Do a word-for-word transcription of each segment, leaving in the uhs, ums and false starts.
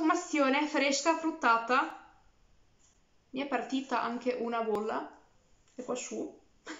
profumazione fresca fruttata. Mi è partita anche una bolla, e qua su.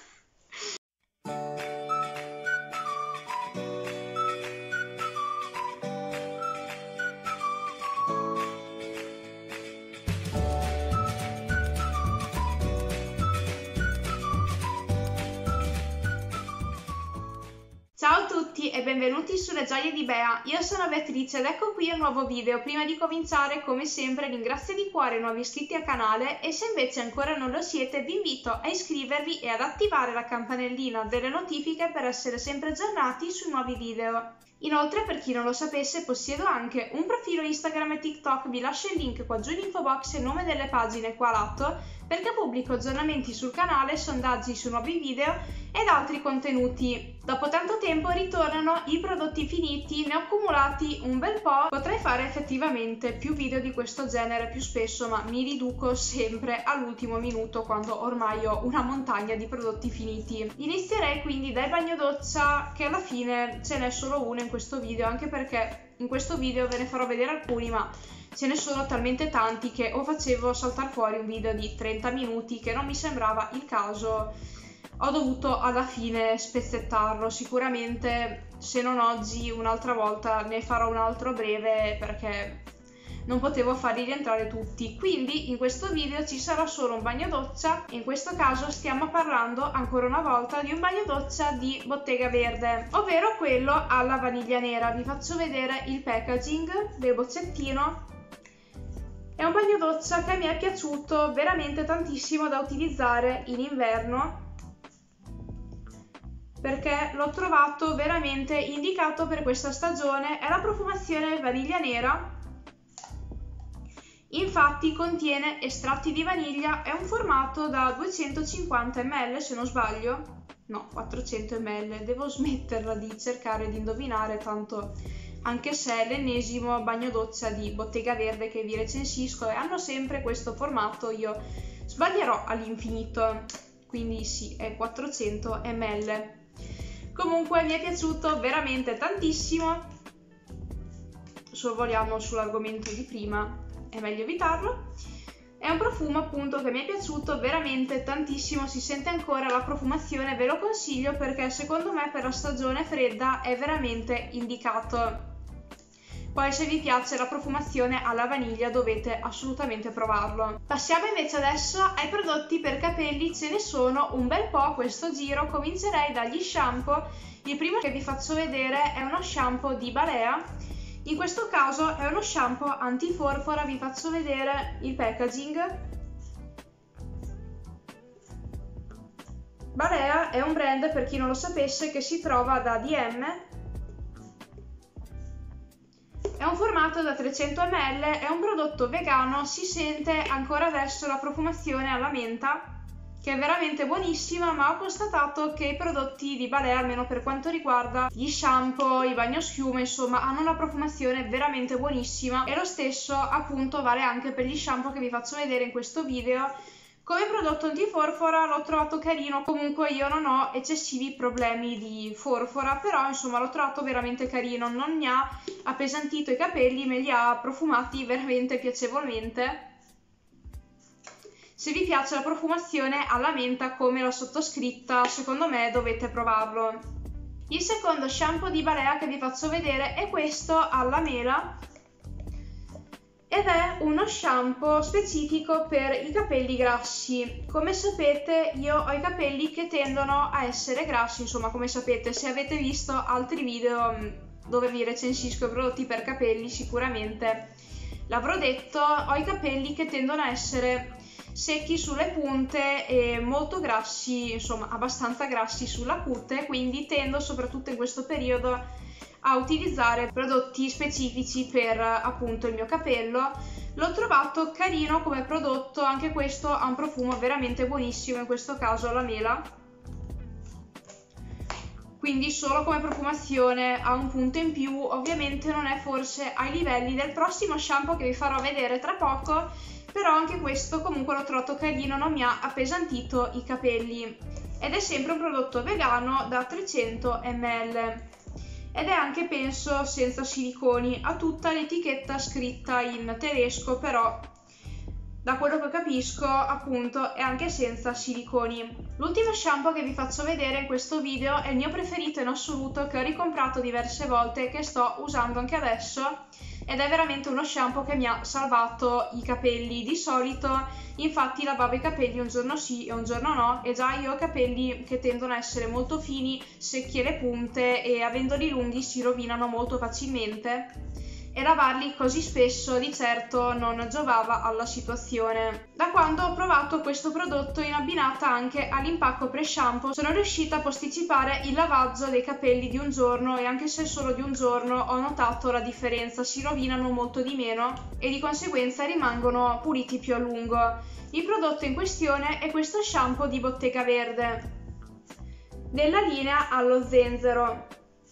Ciao a tutti e benvenuti sulle Gioie di Bea, io sono Beatrice ed ecco qui un nuovo video. Prima di cominciare, come sempre, ringrazio di cuore i nuovi iscritti al canale e se invece ancora non lo siete vi invito a iscrivervi e ad attivare la campanellina delle notifiche per essere sempre aggiornati sui nuovi video. Inoltre, per chi non lo sapesse, possiedo anche un profilo Instagram e TikTok, vi lascio il link qua giù in info box e il nome delle pagine qua a lato, perché pubblico aggiornamenti sul canale, sondaggi su nuovi video ed altri contenuti. Dopo tanto tempo ritornano i prodotti finiti, ne ho accumulati un bel po', potrei fare effettivamente più video di questo genere più spesso, ma mi riduco sempre all'ultimo minuto quando ormai ho una montagna di prodotti finiti. Inizierei quindi dal bagno doccia, che alla fine ce n'è solo uno in questo video, anche perché in questo video ve ne farò vedere alcuni, ma ce ne sono talmente tanti che o facevo saltare fuori un video di trenta minuti che non mi sembrava il caso, ho dovuto alla fine spezzettarlo. Sicuramente se non oggi un'altra volta ne farò un altro breve perché non potevo farli rientrare tutti. Quindi in questo video ci sarà solo un bagno doccia e in questo caso stiamo parlando ancora una volta di un bagno doccia di Bottega Verde, ovvero quello alla vaniglia nera. Vi faccio vedere il packaging del boccettino. È un bagno doccia che mi è piaciuto veramente tantissimo da utilizzare in inverno perché l'ho trovato veramente indicato per questa stagione. È la profumazione vaniglia nera, infatti contiene estratti di vaniglia, è un formato da duecentocinquanta millilitri se non sbaglio, no, quattrocento millilitri, devo smetterla di cercare di indovinare, tanto anche se è l'ennesimo bagno doccia di Bottega Verde che vi recensisco e hanno sempre questo formato, io sbaglierò all'infinito, quindi sì, è quattrocento millilitri. Comunque mi è piaciuto veramente tantissimo. Sorvoliamo sull'argomento di prima, è meglio evitarlo. È un profumo appunto che mi è piaciuto veramente tantissimo, si sente ancora la profumazione, ve lo consiglio perché secondo me per la stagione fredda è veramente indicato. Poi se vi piace la profumazione alla vaniglia dovete assolutamente provarlo. Passiamo invece adesso ai prodotti per capelli, ce ne sono un bel po' a questo giro. Comincerei dagli shampoo. Il primo che vi faccio vedere è uno shampoo di Balea. In questo caso è uno shampoo antiforfora, vi faccio vedere il packaging. Balea è un brand, per chi non lo sapesse, che si trova da D M. È un formato da trecento millilitri, è un prodotto vegano, si sente ancora adesso la profumazione alla menta, che è veramente buonissima, ma ho constatato che i prodotti di Balea, almeno per quanto riguarda gli shampoo, i bagnoschiuma, insomma, hanno una profumazione veramente buonissima e lo stesso appunto vale anche per gli shampoo che vi faccio vedere in questo video. Come prodotto antiforfora l'ho trovato carino, comunque io non ho eccessivi problemi di forfora, però insomma l'ho trovato veramente carino, non mi ha appesantito i capelli, me li ha profumati veramente piacevolmente. Se vi piace la profumazione alla menta come l'ho sottoscritta, secondo me dovete provarlo. Il secondo shampoo di Balea che vi faccio vedere è questo alla mela. Ed è uno shampoo specifico per i capelli grassi. Come sapete io ho i capelli che tendono a essere grassi, insomma come sapete se avete visto altri video dove vi recensisco i prodotti per capelli sicuramente l'avrò detto, ho i capelli che tendono a essere secchi sulle punte e molto grassi, insomma abbastanza grassi sulla cute, quindi tendo soprattutto in questo periodo a utilizzare prodotti specifici per appunto il mio capello. L'ho trovato carino come prodotto, anche questo ha un profumo veramente buonissimo, in questo caso la mela, quindi solo come profumazione ha un punto in più. Ovviamente non è forse ai livelli del prossimo shampoo che vi farò vedere tra poco, però anche questo comunque l'ho trovato carino, non mi ha appesantito i capelli ed è sempre un prodotto vegano da trecento millilitri. ed è anche penso senza siliconi, ha tutta l'etichetta scritta in tedesco, però da quello che capisco appunto è anche senza siliconi. L'ultimo shampoo che vi faccio vedere in questo video è il mio preferito in assoluto, che ho ricomprato diverse volte e che sto usando anche adesso, ed è veramente uno shampoo che mi ha salvato i capelli. Di solito infatti lavavo i capelli un giorno sì e un giorno no, e già io ho capelli che tendono a essere molto fini, secchi alle punte, e avendoli lunghi si rovinano molto facilmente, e lavarli così spesso di certo non giovava alla situazione. Da quando ho provato questo prodotto in abbinata anche all'impacco pre-shampoo sono riuscita a posticipare il lavaggio dei capelli di un giorno, e anche se solo di un giorno ho notato la differenza, si rovinano molto di meno e di conseguenza rimangono puliti più a lungo. Il prodotto in questione è questo shampoo di Bottega Verde della linea allo zenzero.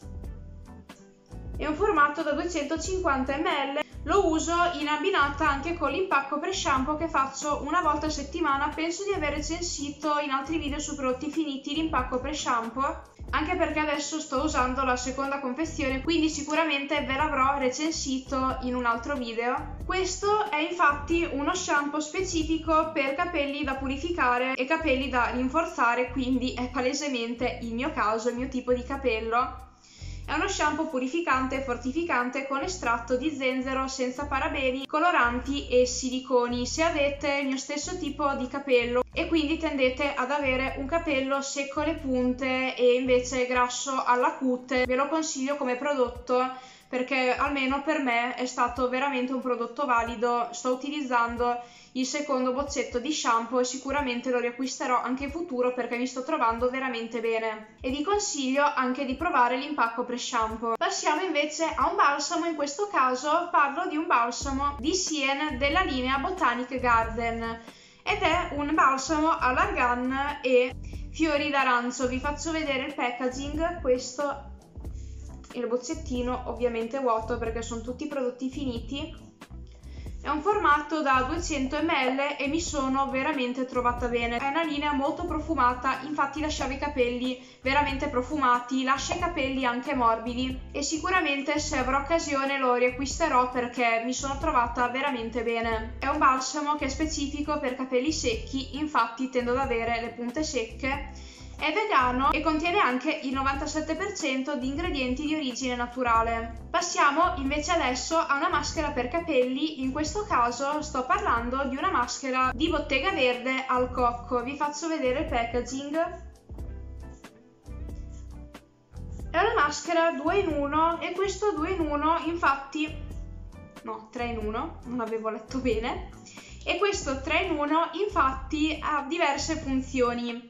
È un formato da duecentocinquanta millilitri, lo uso in abbinata anche con l'impacco pre-shampoo che faccio una volta a settimana. Penso di aver recensito in altri video su prodotti finiti l'impacco pre-shampoo, anche perché adesso sto usando la seconda confezione, quindi sicuramente ve l'avrò recensito in un altro video. Questo è infatti uno shampoo specifico per capelli da purificare e capelli da rinforzare, quindi è palesemente il mio caso, il mio tipo di capello. È uno shampoo purificante e fortificante con estratto di zenzero senza parabeni, coloranti e siliconi. Se avete il mio stesso tipo di capello e quindi tendete ad avere un capello secco alle punte e invece grasso alla cute, ve lo consiglio come prodotto, perché almeno per me è stato veramente un prodotto valido. Sto utilizzando il secondo boccetto di shampoo e sicuramente lo riacquisterò anche in futuro perché mi sto trovando veramente bene, e vi consiglio anche di provare l'impacco pre-shampoo. Passiamo invece a un balsamo. In questo caso parlo di un balsamo di Sien della linea Botanic Garden ed è un balsamo all'argan e fiori d'arancio. Vi faccio vedere il packaging. Questo è il boccettino, ovviamente vuoto perché sono tutti prodotti finiti. È un formato da duecento millilitri e mi sono veramente trovata bene. È una linea molto profumata, infatti lasciava i capelli veramente profumati, lascia i capelli anche morbidi, e sicuramente se avrò occasione lo riacquisterò perché mi sono trovata veramente bene. È un balsamo che è specifico per capelli secchi, infatti tendo ad avere le punte secche. È vegano e contiene anche il novantasette per cento di ingredienti di origine naturale. Passiamo invece adesso a una maschera per capelli. In questo caso sto parlando di una maschera di Bottega Verde al cocco. Vi faccio vedere il packaging. È una maschera due in uno e questo due in uno infatti, no, tre in uno, non avevo letto bene, e questo tre in uno infatti ha diverse funzioni.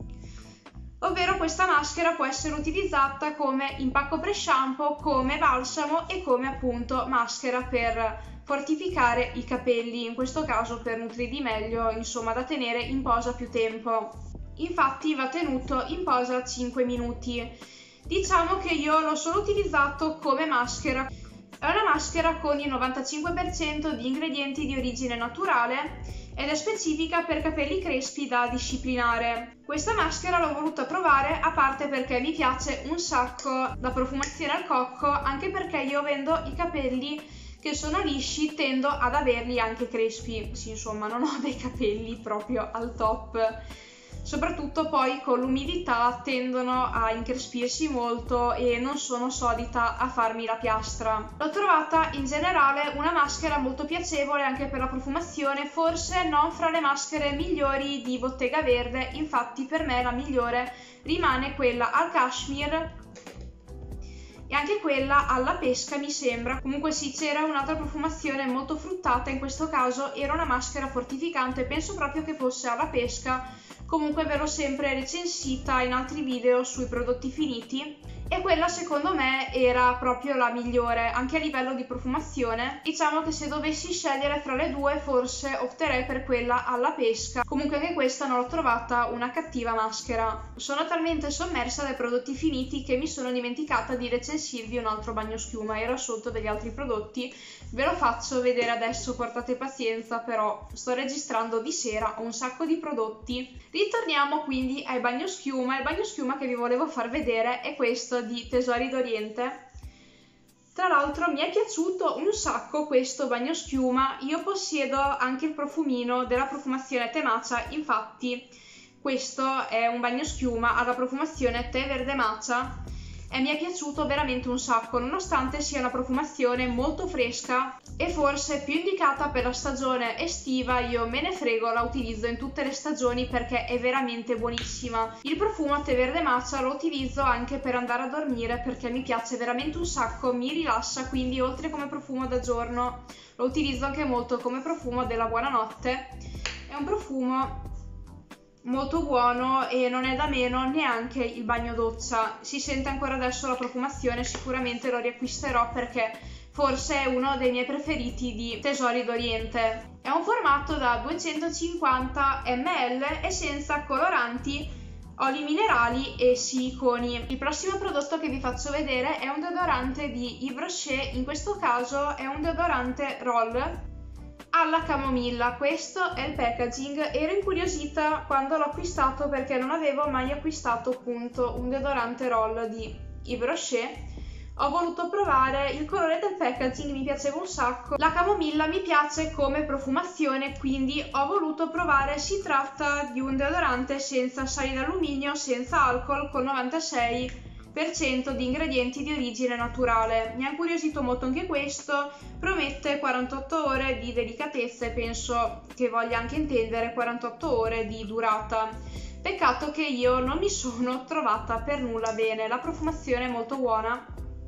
Ovvero questa maschera può essere utilizzata come impacco pre-shampoo, come balsamo e come appunto maschera per fortificare i capelli, in questo caso per nutrirli meglio, insomma da tenere in posa più tempo. Infatti va tenuto in posa cinque minuti. Diciamo che io l'ho solo utilizzato come maschera. È una maschera con il novantacinque per cento di ingredienti di origine naturale ed è specifica per capelli crespi da disciplinare. Questa maschera l'ho voluta provare a parte perché mi piace un sacco la profumazione al cocco, anche perché io avendo i capelli che sono lisci tendo ad averli anche crespi. Sì, insomma, non ho dei capelli proprio al top. Soprattutto poi con l'umidità tendono a increspirsi molto e non sono solita a farmi la piastra. L'ho trovata in generale una maschera molto piacevole anche per la profumazione, forse non fra le maschere migliori di Bottega Verde, infatti per me la migliore rimane quella al cashmere e anche quella alla pesca mi sembra. Comunque sì, c'era un'altra profumazione molto fruttata, in questo caso era una maschera fortificante, penso proprio che fosse alla pesca. Comunque ve l'ho sempre recensita in altri video sui prodotti finiti e quella secondo me era proprio la migliore anche a livello di profumazione. Diciamo che se dovessi scegliere fra le due forse opterei per quella alla pesca. Comunque anche questa non l'ho trovata una cattiva maschera. Sono talmente sommersa dai prodotti finiti che mi sono dimenticata di recensirvi un altro bagnoschiuma, era sotto degli altri prodotti. Ve lo faccio vedere adesso, portate pazienza, però sto registrando di sera, ho un sacco di prodotti. Ritorniamo quindi ai bagnoschiuma. Il bagnoschiuma che vi volevo far vedere è questo caso di Tesori d'Oriente. Tra l'altro mi è piaciuto un sacco questo bagnoschiuma. Io possiedo anche il profumino della profumazione Tè Matcha, infatti questo è un bagnoschiuma alla profumazione Tè Verde Matcha e mi è piaciuto veramente un sacco, nonostante sia una profumazione molto fresca e forse più indicata per la stagione estiva. Io me ne frego, la utilizzo in tutte le stagioni perché è veramente buonissima. Il profumo Tè Verde Matcha lo utilizzo anche per andare a dormire perché mi piace veramente un sacco, mi rilassa, quindi oltre come profumo da giorno lo utilizzo anche molto come profumo della buonanotte. È un profumo molto buono e non è da meno neanche il bagno doccia. Si sente ancora adesso la profumazione, sicuramente lo riacquisterò perché forse è uno dei miei preferiti di Tesori d'Oriente. È un formato da duecentocinquanta millilitri e senza coloranti, oli minerali e siliconi. Il prossimo prodotto che vi faccio vedere è un deodorante di Yves Rocher, in questo caso è un deodorante roll alla camomilla. Questo è il packaging. Ero incuriosita quando l'ho acquistato perché non avevo mai acquistato appunto un deodorante roll di Yves Rocher. Ho voluto provare, il colore del packaging mi piaceva un sacco, la camomilla mi piace come profumazione, quindi ho voluto provare. Si tratta di un deodorante senza sali d'alluminio, senza alcol, con novantasei per cento di ingredienti di origine naturale. Mi ha incuriosito molto anche questo, promette quarantotto ore di delicatezza e penso che voglia anche intendere quarantotto ore di durata. Peccato che io non mi sono trovata per nulla bene, la profumazione è molto buona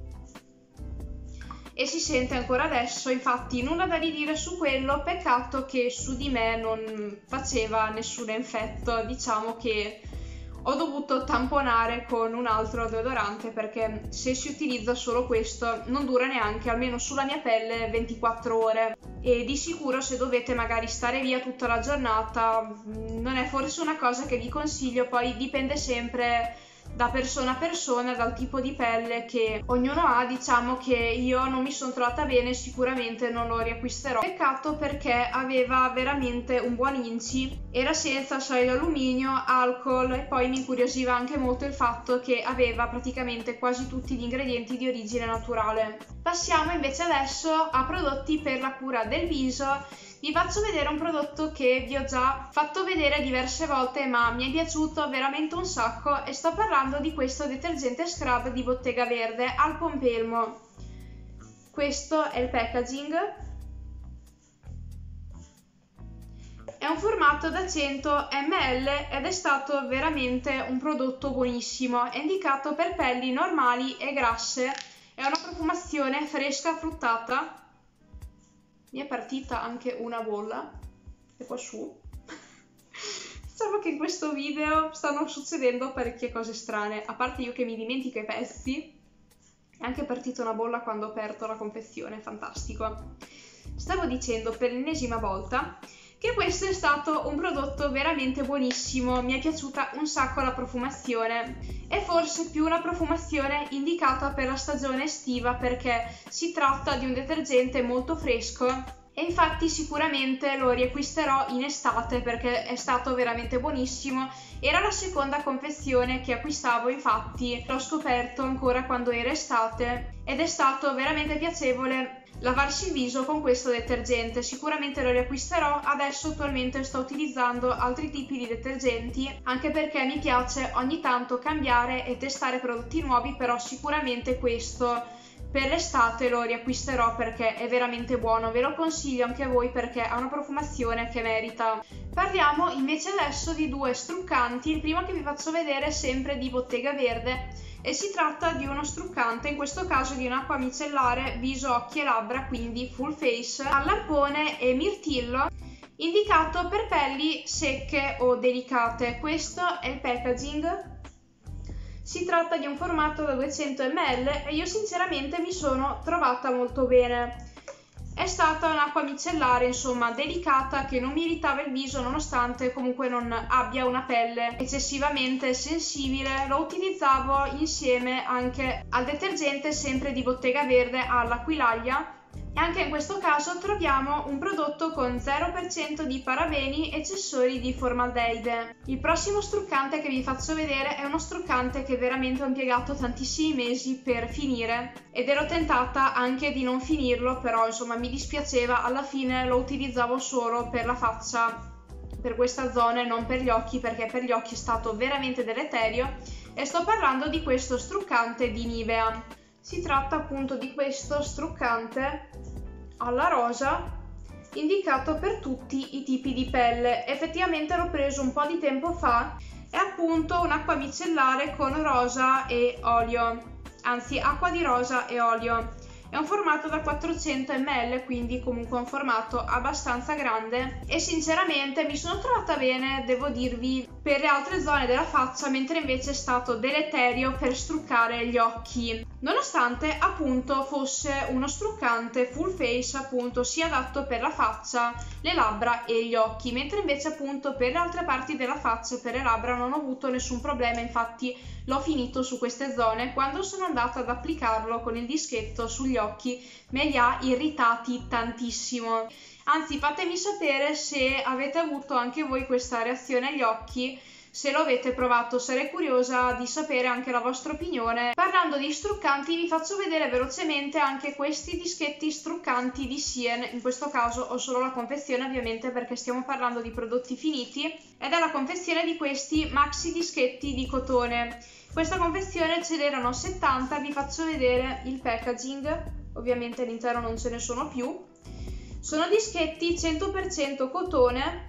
e si sente ancora adesso, infatti nulla da ridire su quello. Peccato che su di me non faceva nessun effetto, diciamo che ho dovuto tamponare con un altro deodorante perché se si utilizza solo questo non dura neanche, almeno sulla mia pelle, ventiquattro ore. E di sicuro se dovete magari stare via tutta la giornata non è forse una cosa che vi consiglio. Poi dipende sempre da persona a persona, dal tipo di pelle che ognuno ha. Diciamo che io non mi sono trovata bene, sicuramente non lo riacquisterò. Peccato perché aveva veramente un buon inci, era senza sali d'alluminio, alcol e poi mi incuriosiva anche molto il fatto che aveva praticamente quasi tutti gli ingredienti di origine naturale. Passiamo invece adesso a prodotti per la cura del viso. Vi faccio vedere un prodotto che vi ho già fatto vedere diverse volte ma mi è piaciuto veramente un sacco e sto parlando di questo detergente scrub di Bottega Verde al pompelmo. Questo è il packaging, è un formato da cento millilitri ed è stato veramente un prodotto buonissimo, è indicato per pelli normali e grasse, è una profumazione fresca fruttata. Mi è partita anche una bolla, e qua su. Diciamo che in questo video stanno succedendo parecchie cose strane, a parte io che mi dimentico i pezzi, è anche partita una bolla quando ho aperto la confezione, fantastico. Stavo dicendo per l'ennesima volta che questo è stato un prodotto veramente buonissimo, mi è piaciuta un sacco la profumazione, è forse più una profumazione indicata per la stagione estiva perché si tratta di un detergente molto fresco e infatti sicuramente lo riacquisterò in estate perché è stato veramente buonissimo. Era la seconda confezione che acquistavo, infatti l'ho scoperto ancora quando era estate ed è stato veramente piacevole lavarsi il viso con questo detergente. Sicuramente lo riacquisterò. Adesso attualmente sto utilizzando altri tipi di detergenti anche perché mi piace ogni tanto cambiare e testare prodotti nuovi, però sicuramente questo per l'estate lo riacquisterò perché è veramente buono, ve lo consiglio anche a voi perché ha una profumazione che merita. Parliamo invece adesso di due struccanti. Il primo che vi faccio vedere è sempre di Bottega Verde e si tratta di uno struccante, in questo caso di un'acqua micellare viso, occhi e labbra, quindi full face, al lampone e mirtillo, indicato per pelli secche o delicate. Questo è il packaging. Si tratta di un formato da duecento millilitri e io sinceramente mi sono trovata molto bene. È stata un'acqua micellare, insomma, delicata, che non mi irritava il viso nonostante comunque non abbia una pelle eccessivamente sensibile. Lo utilizzavo insieme anche al detergente sempre di Bottega Verde, all'Aquilaglia, E anche in questo caso troviamo un prodotto con zero per cento di parabeni e accessori di formaldeide. Il prossimo struccante che vi faccio vedere è uno struccante che veramente ho impiegato tantissimi mesi per finire ed ero tentata anche di non finirlo, però insomma mi dispiaceva, alla fine lo utilizzavo solo per la faccia, per questa zona e non per gli occhi, perché per gli occhi è stato veramente deleterio, e sto parlando di questo struccante di Nivea. Si tratta appunto di questo struccante alla rosa, indicato per tutti i tipi di pelle. Effettivamente l'ho preso un po' di tempo fa, è appunto un'acqua micellare con rosa e olio, anzi acqua di rosa e olio. È un formato da quattrocento millilitri, quindi comunque un formato abbastanza grande e sinceramente mi sono trovata bene, devo dirvi, per le altre zone della faccia, mentre invece è stato deleterio per struccare gli occhi. Nonostante appunto fosse uno struccante full face, appunto sia adatto per la faccia, le labbra e gli occhi, mentre invece appunto per le altre parti della faccia e per le labbra non ho avuto nessun problema, infatti l'ho finito su queste zone. Quando sono andata ad applicarlo con il dischetto sugli occhi me li ha irritati tantissimo. Anzi, fatemi sapere se avete avuto anche voi questa reazione agli occhi, se lo avete provato, sarei curiosa di sapere anche la vostra opinione. Parlando di struccanti, vi faccio vedere velocemente anche questi dischetti struccanti di Sien. In questo caso ho solo la confezione, ovviamente, perché stiamo parlando di prodotti finiti, ed è la confezione di questi maxi dischetti di cotone. Questa confezione ce n'erano settanta, vi faccio vedere il packaging, ovviamente all'interno non ce ne sono più. Sono dischetti cento per cento cotone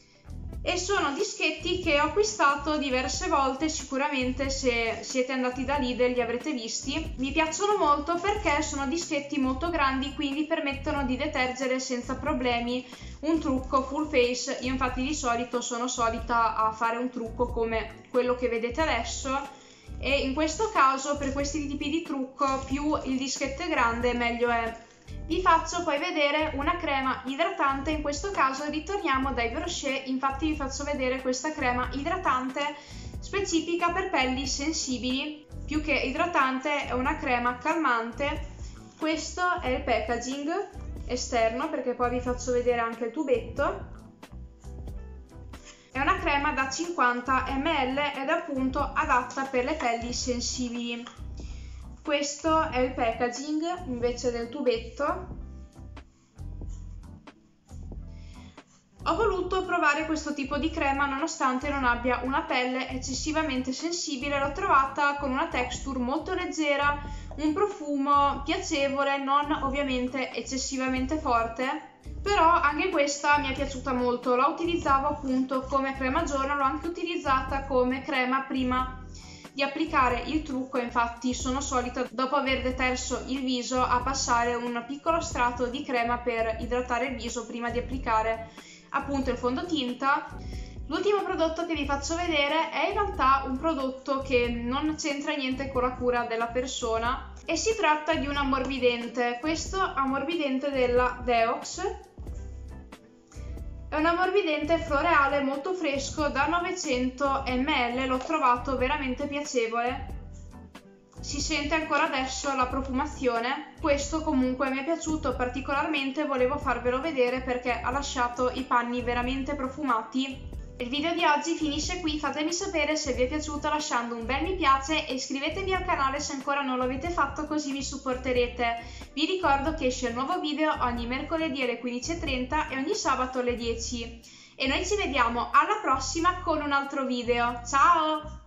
e sono dischetti che ho acquistato diverse volte, sicuramente se siete andati da Lidl li avrete visti. Mi piacciono molto perché sono dischetti molto grandi, quindi permettono di detergere senza problemi un trucco full face. Io infatti di solito sono solita a fare un trucco come quello che vedete adesso, e in questo caso per questi tipi di trucco più il dischetto è grande meglio è. Vi faccio poi vedere una crema idratante, in questo caso ritorniamo dai Brochet, infatti vi faccio vedere questa crema idratante specifica per pelli sensibili, più che idratante è una crema calmante. Questo è il packaging esterno, perché poi vi faccio vedere anche il tubetto. È una crema da cinquanta millilitri ed è appunto adatta per le pelli sensibili. Questo è il packaging invece del tubetto. Ho voluto provare questo tipo di crema nonostante non abbia una pelle eccessivamente sensibile. L'ho trovata con una texture molto leggera, un profumo piacevole, non ovviamente eccessivamente forte. Però anche questa mi è piaciuta molto, la utilizzavo appunto come crema giorno, l'ho anche utilizzata come crema prima di applicare il trucco, infatti sono solita dopo aver deterso il viso a passare un piccolo strato di crema per idratare il viso prima di applicare appunto il fondotinta. L'ultimo prodotto che vi faccio vedere è in realtà un prodotto che non c'entra niente con la cura della persona e si tratta di un ammorbidente. Questo ammorbidente della Deox è un ammorbidente floreale molto fresco da novecento millilitri, l'ho trovato veramente piacevole, si sente ancora adesso la profumazione. Questo comunque mi è piaciuto particolarmente, volevo farvelo vedere perché ha lasciato i panni veramente profumati. Il video di oggi finisce qui, fatemi sapere se vi è piaciuto lasciando un bel mi piace e iscrivetevi al canale se ancora non lo avete fatto, così mi supporterete. Vi ricordo che esce un nuovo video ogni mercoledì alle quindici e trenta e ogni sabato alle dieci. E noi ci vediamo alla prossima con un altro video. Ciao!